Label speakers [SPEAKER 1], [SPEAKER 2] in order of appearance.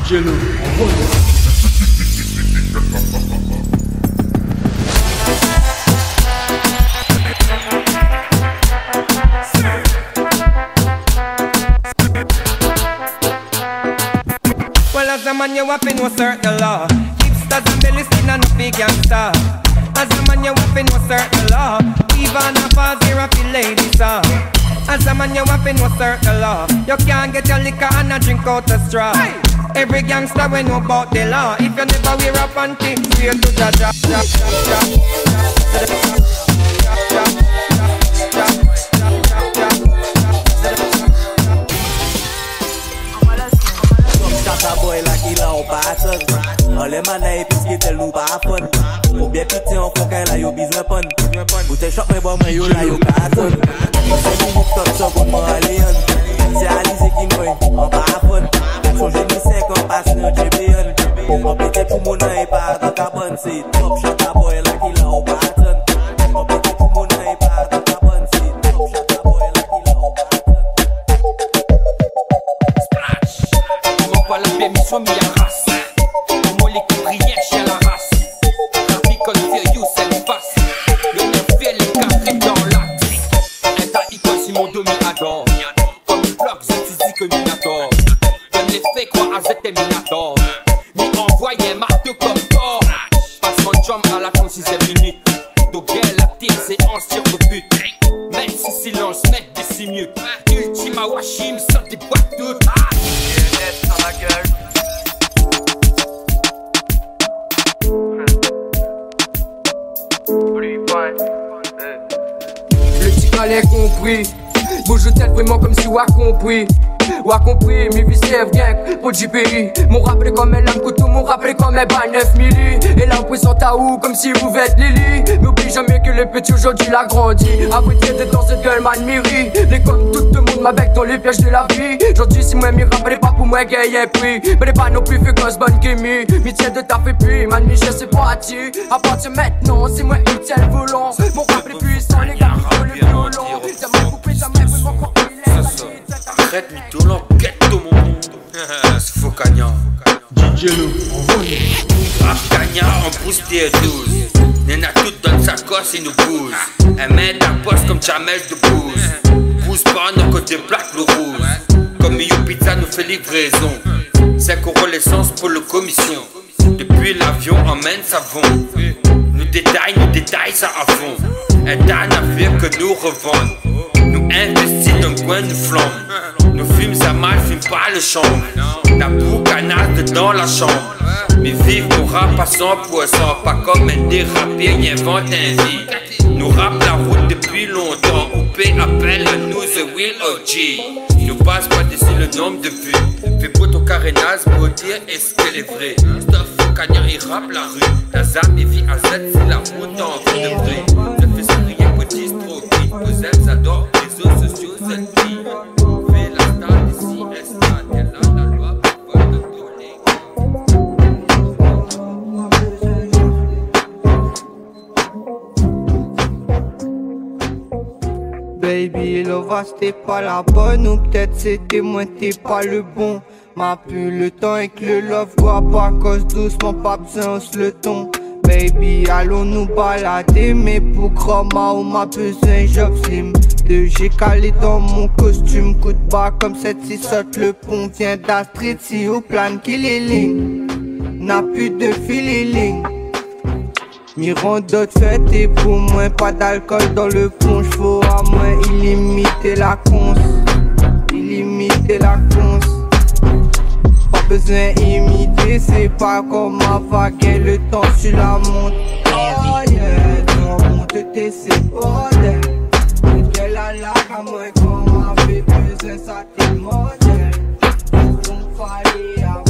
[SPEAKER 1] DJ Lou,
[SPEAKER 2] well, as a man you have to know certain law. Hipsters and belly skin and no big gangster. As a man you have to know certain law. Even a fast here for ladies as a man you have to know certain law. You can't get your liquor and a drink out the straw. Every gangster we know about the law. If you never wear a panty, straight to the drop.
[SPEAKER 3] Boy like il a en pattern. On les manait puisqu'il te loue pas fun. Ou bien pitié en fond qu'elle a yo besoin pun. Ou te choc mais bon mais yo la yo carton. C'est nous top secondement alien. C'est Alizé qui nous en pas fun. Son génie 5 ans passe le JBN. On pétait tout mon et pas dans carbone. C'est top shot boy like il a en pattern. On pétait tout mon et pas dans carbone. C'est top shot boy like il a en pattern.
[SPEAKER 4] Pas la permission mais la race. Comment l'équipe riait chez la race. Rapicole sérieux c'est le face. Le neuf fait les carrés dans l'axe. Un tas icône si mon dos m'y adore. Comme une bloc c'est physique minator. Donne les faits quoi à cet éminator. M'y envoie un marteau comme Thor. Passe mon jump à la 36e minute. Donc elle la tire c'est en tir de but. Même si silence mec des 6 minutes. Ultima Washim sans des boîtes toutes. Dans la gueule.
[SPEAKER 5] Le petit palais compris. Bouge tête vraiment comme si ou a compris. Ou a compris, mes vicières gang pour du pays. Mon rappelé comme un lame couteau, mon rappelé comme un balle 9 milli. Et l'impression ta où comme si vous êtes Lily. N'oublie jamais que le petit aujourd'hui l'a grandi. Abrité de dans cette gueule m'admire. Les comme tout le monde m'avec dans les pièges de la vie. Aujourd'hui si moi m'y rappelé pas pour moi gay et puis. Mais pas non plus fait cause bonne chimie. M'y de ta fait plus, man mais je sais pas tu. À partir maintenant c'est moi une telle volant. Mon rappelé puissant les gars qui font le violon. Ça m'a coupé, ça m'a vraiment coupé.
[SPEAKER 4] Arrête mytho, l'enquête de mon monde. C'est faux cagnard.
[SPEAKER 1] DJ Lou,
[SPEAKER 4] Rap cagnard, on pousse tes 12. Nena tout dans sa cosse et nous pousse. Elle met la poste comme Jamel de pousse. Pousse pas, nos côtés plaques le rouge. Comme Miyu Pizza nous fait livraison. 5 € l'essence pour le commission. Depuis l'avion emmène savon. Nous détaille ça à fond. Un tas navire que nous revendons. Nous investis dans le coin de flambe. Nous fumes ça mal, fume pas le champ. La boucanade dans la chambre. Mais vive nos rap à 100%. Pas comme un dérapé, y invente un vie. Nous rappe la route depuis longtemps. OP appelle-nous The Will OG. Nous passe pas d'ici le nombre de vues. Fais beau ton carénage pour dire est-ce qu'elle est vraie. Stuff cagnard il rappe la rue. La zame et vie à Z c'est la route en vie de vrai. Je fais sourire petit trop vite. Vous êtes adore les réseaux sociaux cette vie. Fais la star d'ici Insta. T'es là la loi pour pas te donner.
[SPEAKER 6] Baby, Lova c'était pas la bonne. Ou peut-être c'était moi, t'es pas le bon. M'a plus le temps et que le love voit pas cause doucement, pas besoin hausse le ton. Baby, allons nous balader, mais pour chroma ou m'a besoin job slim. J'ai calé dans mon costume, coup de bas comme cette si saute le pont. Vient d'Astrid si au plan qu'il est ligne. N'a plus de feeling. Mirons d'autres fêtes et pour moi pas d'alcool dans le punch. Faut à moins illimiter la conce. Illimiter la conce. Pas besoin imiter, c'est pas comme ma vague. Le temps sur la monte. Oh yeah, non monte tes c'est bordel. Quelle a la à moi qu'on m'a fait besoin ça t'es modèle. Donc fallait avoir